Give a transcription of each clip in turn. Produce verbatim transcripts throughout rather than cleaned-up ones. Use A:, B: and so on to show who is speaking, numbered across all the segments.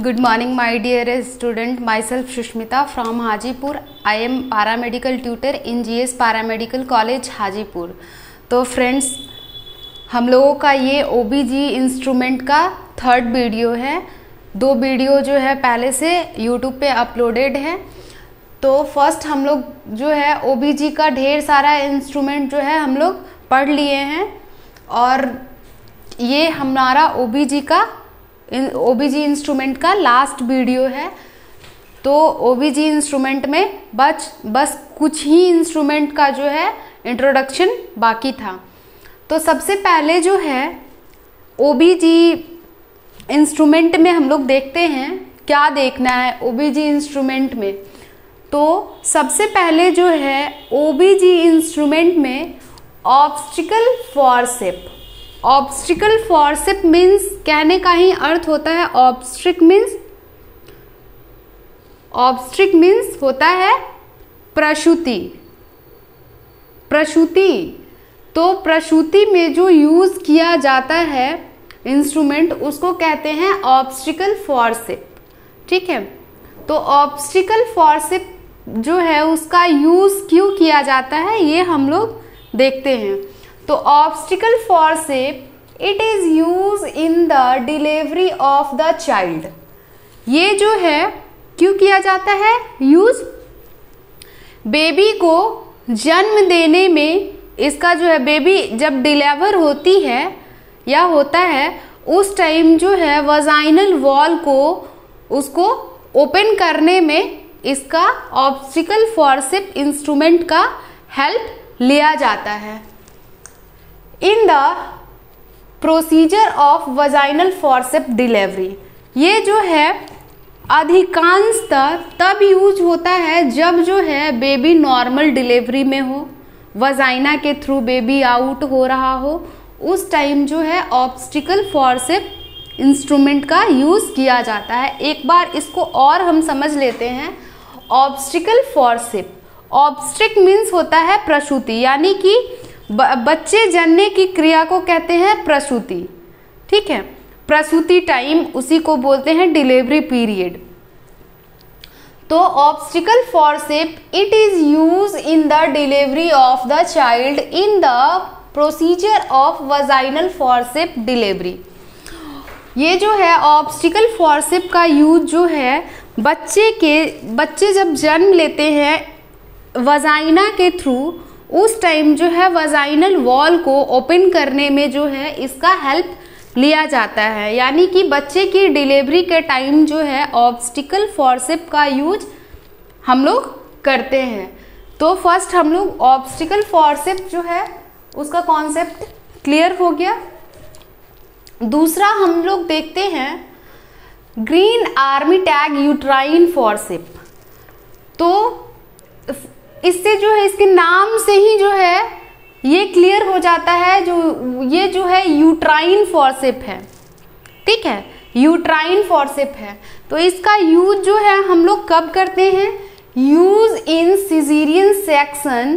A: Good morning, my dear student. Myself Shushmita from Hajipur. I am paramedical tutor in G S Paramedical College Hajipur. तो friends, हम लोगों का ये O B G instrument का third video है। दो video जो है पहले से यूट्यूब पे अपलोडेड है। तो फर्स्ट हम लोग जो है ओ बी जी का ढेर सारा इंस्ट्रूमेंट जो है हम लोग पढ़ लिए हैं और ये हमारा ओ बी जी का ओ बी जी इंस्ट्रूमेंट का लास्ट वीडियो है। तो ओ बी जी इंस्ट्रूमेंट में बस बस कुछ ही इंस्ट्रूमेंट का जो है इंट्रोडक्शन बाकी था। तो सबसे पहले जो है ओ बी जी इंस्ट्रूमेंट में हम लोग देखते हैं क्या देखना है ओ बी जी इंस्ट्रूमेंट में। तो सबसे पहले जो है ओ बी जी इंस्ट्रूमेंट में obstetrical forcep. Obstetrical forcep means कहने का ही अर्थ होता है ऑब्स्ट्रिक मीन्स ऑब्स्ट्रिक मीन्स होता है प्रसूति। प्रसूति तो प्रसूति में जो यूज किया जाता है इंस्ट्रूमेंट उसको कहते हैं ऑब्स्टिकल फॉरसेप। ठीक है, तो ऑब्स्टिकल फॉरसेप जो है उसका यूज क्यों किया जाता है ये हम लोग देखते हैं। तो obstetrical forcep it is use in the delivery of the child. ये जो है क्यों किया जाता है यूज? बेबी को जन्म देने में इसका जो है बेबी जब डिलीवर होती है या होता है उस टाइम जो है वजाइनल वॉल को उसको ओपन करने में इसका ऑब्स्टिकल फॉरसेप इंस्ट्रूमेंट का हेल्प लिया जाता है। In the procedure of vaginal forcep delivery, ये जो है अधिकांशतः तब यूज होता है जब जो है बेबी नॉर्मल डिलीवरी में हो, वजाइना के थ्रू बेबी आउट हो रहा हो, उस टाइम जो है ऑब्स्टिकल फॉरसेप इंस्ट्रूमेंट का यूज किया जाता है। एक बार इसको और हम समझ लेते हैं। ऑब्स्टिकल फॉरसेप, ऑब्स्ट्रिक मीन्स होता है प्रसूति, यानी कि बच्चे जनने की क्रिया को कहते हैं प्रसूति। ठीक है, प्रसूति टाइम उसी को बोलते हैं डिलीवरी पीरियड। तो obstetrical forcep it is use in the delivery of the child in the procedure of vaginal forcep delivery. ये जो है ऑब्स्टिकल फॉरसेप का यूज जो है बच्चे के बच्चे जब जन्म लेते हैं वजाइना के थ्रू, उस टाइम जो है वजाइनल वॉल को ओपन करने में जो है इसका हेल्प लिया जाता है। यानी कि बच्चे की डिलीवरी के टाइम जो है ऑब्स्टिकल फॉरसेप का यूज हम लोग करते हैं। तो फर्स्ट हम लोग ऑब्स्टिकल फॉरसेप जो है उसका कॉन्सेप्ट क्लियर हो गया। दूसरा हम लोग देखते हैं Green Armytage uterine forcep. तो इससे जो है इसके नाम से ही जो है ये क्लियर हो जाता है जो ये जो है यूट्राइन फॉरसेप है। ठीक है, यूट्राइन फॉरसेप है। तो इसका यूज जो है हम लोग कब करते हैं? Use in caesarean section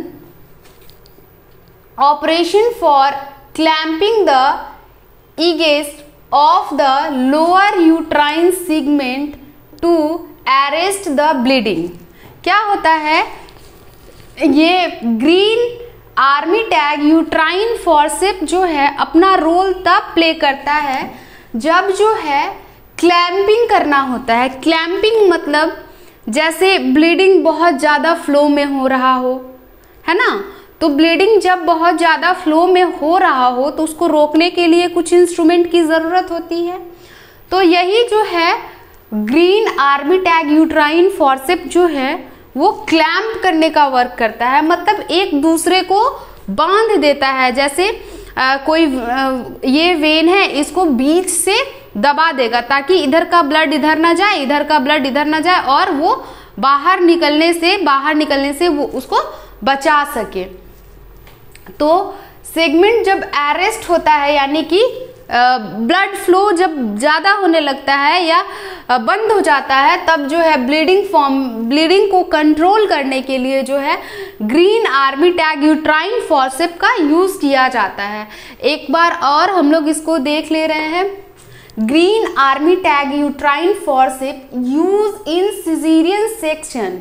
A: operation for clamping the ईगेस्ट of the lower uterine segment to arrest the bleeding. क्या होता है ये Green Armytage uterine forcep जो है अपना रोल तब प्ले करता है जब जो है क्लैंपिंग करना होता है। क्लैंपिंग मतलब जैसे ब्लीडिंग बहुत ज़्यादा फ्लो में हो रहा हो, है ना। तो ब्लीडिंग जब बहुत ज़्यादा फ्लो में हो रहा हो तो उसको रोकने के लिए कुछ इंस्ट्रूमेंट की ज़रूरत होती है। तो यही जो है Green Armytage uterine forcep जो है वो क्लैंप करने का वर्क करता है, मतलब एक दूसरे को बांध देता है। जैसे आ, कोई आ, ये वेन है इसको बीच से दबा देगा ताकि इधर का ब्लड इधर ना जाए, इधर का ब्लड इधर ना जाए और वो बाहर निकलने से बाहर निकलने से वो उसको बचा सके। तो सेगमेंट जब अरेस्ट होता है यानी कि ब्लड फ्लो जब ज़्यादा होने लगता है या बंद हो जाता है तब जो है ब्लीडिंग फॉर्म ब्लीडिंग को कंट्रोल करने के लिए जो है Green Armytage uterine forcep का यूज़ किया जाता है। एक बार और हम लोग इसको देख ले रहे हैं Green Armytage uterine forcep use in caesarean section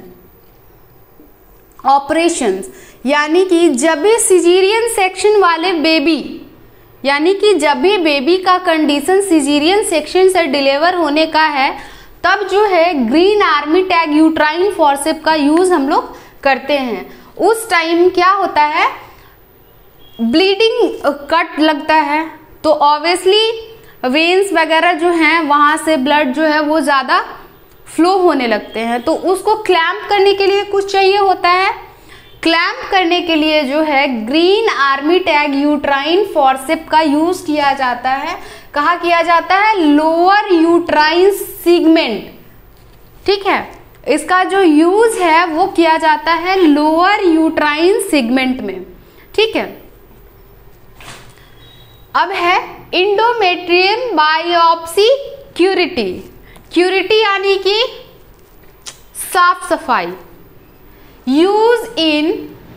A: operations, यानी कि जब भी सिजेरियन सेक्शन वाले बेबी, यानी कि जब भी बेबी का कंडीशन सिजेरियन सेक्शन से डिलीवर होने का है, तब जो है Green Armytage uterine forcep का यूज हम लोग करते हैं। उस टाइम क्या होता है, ब्लीडिंग कट लगता है, तो ऑब्वियसली वेन्स वगैरह जो हैं वहाँ से ब्लड जो है वो ज़्यादा फ्लो होने लगते हैं, तो उसको क्लैम्प करने के लिए कुछ चाहिए होता है। क्लैम्प करने के लिए जो है Green Armytage uterine forcep का यूज किया जाता है। कहाँ किया जाता है, लोअर यूट्राइन सेगमेंट, ठीक है, इसका जो यूज है वो किया जाता है लोअर यूट्राइन सेगमेंट में, ठीक है। अब है इंडोमेट्रियम बायोप्सी क्यूरिटी। क्यूरिटी यानी कि साफ सफाई, use in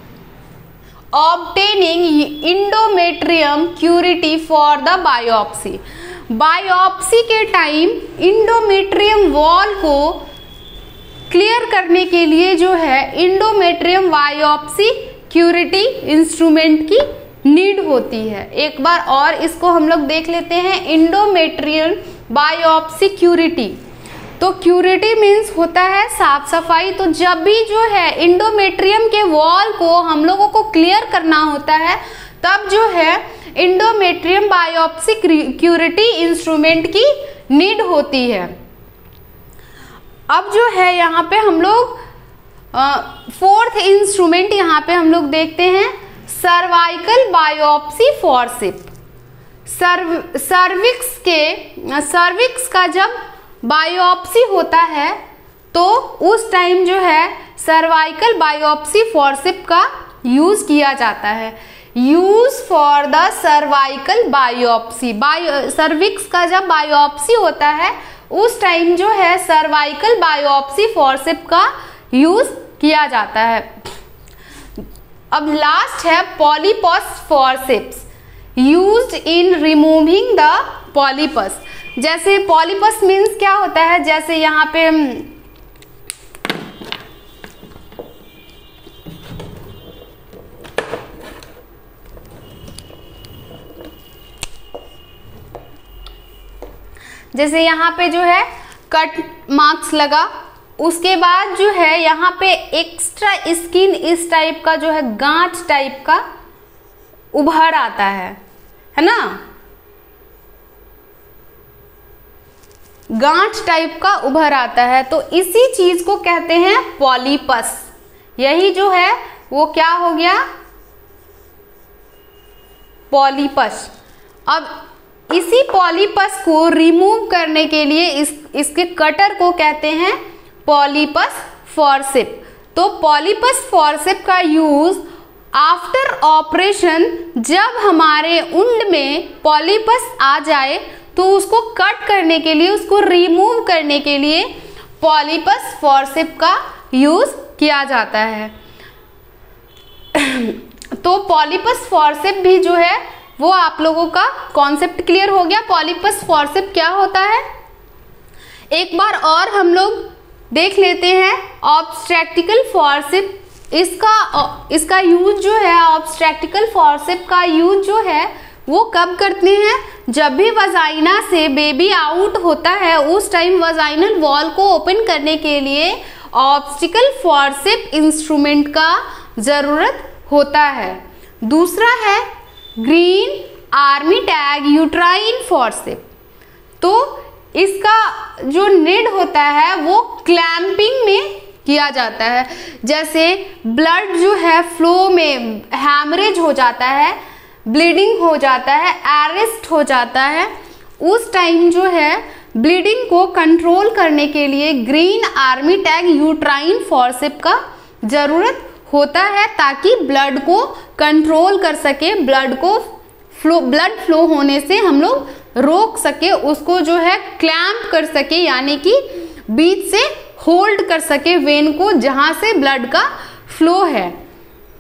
A: obtaining endometrium curette for the biopsy. Biopsy के टाइम इंडोमेट्रियम वॉल को क्लियर करने के लिए जो है इंडोमेट्रियम बायोप्सी क्यूरिटी इंस्ट्रूमेंट की नीड होती है। एक बार और इसको हम लोग देख लेते हैं, इंडोमेट्रियम बायोप्सी क्यूरिटी। तो क्यूरिटी मीन्स होता है साफ सफाई। तो जब भी जो है इंडोमेट्रियम के वॉल को हम लोगों को क्लियर करना होता है, तब जो है इंडोमेट्रियम बायोप्सी क्यूरिटी इंस्ट्रूमेंट की नीड होती है। अब जो है यहाँ पे हम लोग फोर्थ इंस्ट्रूमेंट यहाँ पे हम लोग देखते हैं, सर्वाइकल बायोप्सी फॉर्सेप। सर्व सर्विक्स के सर्विक्स का जब बायोप्सी होता है तो उस टाइम जो है सर्वाइकल बायोप्सी फॉर्सेप का यूज किया जाता है। Use for the cervical biopsy, bio cervix का जब बायोप्सी होता है उस टाइम जो है सर्वाइकल बायोप्सी फॉर्सेप का यूज किया जाता है। अब लास्ट है polypus forceps, used in removing the polypus. जैसे पॉलीपस मीन्स क्या होता है, जैसे यहाँ पे जैसे यहाँ पे जो है कट मार्क्स लगा, उसके बाद जो है यहाँ पे एक्स्ट्रा स्किन इस टाइप का जो है गांठ टाइप का उभर आता है, है ना, गांठ टाइप का उभर आता है, तो इसी चीज को कहते हैं पॉलीपस। यही जो है वो क्या हो गया, पॉलीपस। अब इसी पॉलीपस को रिमूव करने के लिए इस इसके कटर को कहते हैं पॉलीपस फॉर्सेप। तो पॉलीपस फॉर्सेप का यूज आफ्टर ऑपरेशन, जब हमारे उंड में पॉलीपस आ जाए तो उसको कट करने के लिए, उसको रिमूव करने के लिए पॉलीपस फॉर्सेप का यूज किया जाता है। तो पॉलीपस फॉर्सेप भी जो है वो आप लोगों का कॉन्सेप्ट क्लियर हो गया। पॉलीपस फॉर्सेप क्या होता है एक बार और हम लोग देख लेते हैं। ऑब्स्ट्रैक्टिकल फॉर्सेप, इसका इसका यूज जो है, ऑब्स्ट्रैक्टिकल फॉर्सेप का यूज जो है वो कब करते हैं, जब भी वजाइना से बेबी आउट होता है उस टाइम वजाइनल वॉल को ओपन करने के लिए ऑब्स्टिकल फॉर्सेप इंस्ट्रूमेंट का जरूरत होता है। दूसरा है Green Armytage uterine forcep. तो इसका जो नीड होता है वो क्लैंपिंग में किया जाता है। जैसे ब्लड जो है फ्लो में हैमरेज हो जाता है, ब्लीडिंग हो जाता है, अरेस्ट हो जाता है, उस टाइम जो है ब्लीडिंग को कंट्रोल करने के लिए Green Armytage uterine forcep का जरूरत होता है, ताकि ब्लड को कंट्रोल कर सके, ब्लड को फ्लो ब्लड फ्लो होने से हम लोग रोक सके, उसको जो है क्लैंप कर सके, यानी कि बीच से होल्ड कर सके वेन को जहां से ब्लड का फ्लो है।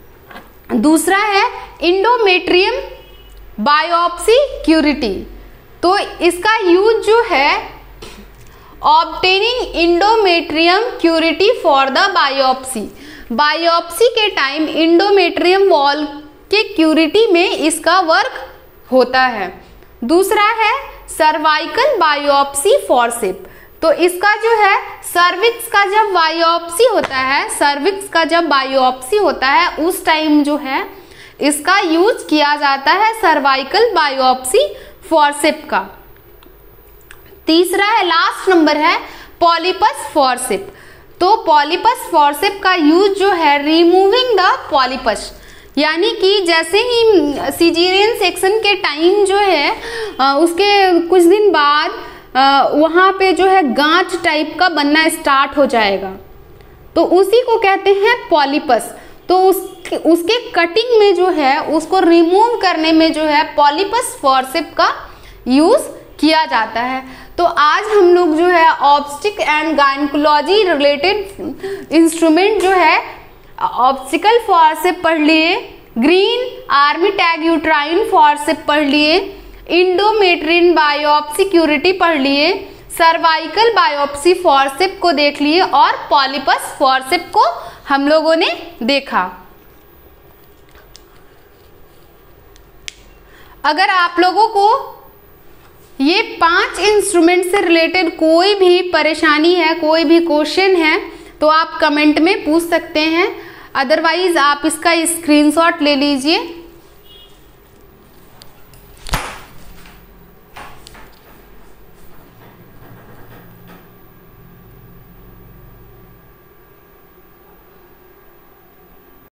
A: दूसरा है इंडोमेट्रियम बायोप्सी क्यूरिटी। तो इसका यूज जो है obtaining endometrium curette for the biopsy, biopsy के टाइम इंडोमेट्रियम वॉल के क्यूरिटी में इसका वर्क होता है। दूसरा है सर्वाइकल बायोप्सी फॉरसेप, तो इसका जो है सर्विक्स का जब बायोप्सी होता है, सर्विक्स का जब बायोप्सी होता है उस टाइम जो है इसका यूज किया जाता है सर्वाइकल बायोप्सी फॉरसेप का। तीसरा है, लास्ट नंबर है पॉलीपस फॉरसेप, तो पॉलीपस फॉरसेप का यूज जो है रिमूविंग द पॉलीपस, यानी कि जैसे ही सीजेरियन सेक्शन के टाइम जो है उसके कुछ दिन बाद वहाँ पे जो है गांठ टाइप का बनना स्टार्ट हो जाएगा, तो उसी को कहते हैं पॉलीपस। तो उसके उसके कटिंग में जो है उसको रिमूव करने में जो है पॉलीपस फॉरसेप का यूज किया जाता है। तो आज हम लोग जो है obstetric and gynaecology related instrument जो है ऑब्स्टिकल फॉरसेप पढ़ लिए, Green Armytage uterine forcep पढ़ लिए, इंडोमेट्रियन बायोप्सी क्यूरिटी पढ़ लिए, सर्वाइकल बायोप्सी फॉरसेप को देख लिए और पॉलीपस फॉरसेप को हम लोगों ने देखा। अगर आप लोगों को ये पांच इंस्ट्रूमेंट से रिलेटेड कोई भी परेशानी है, कोई भी क्वेश्चन है, तो आप कमेंट में पूछ सकते हैं, अदरवाइज आप इसका स्क्रीनशॉट ले लीजिए।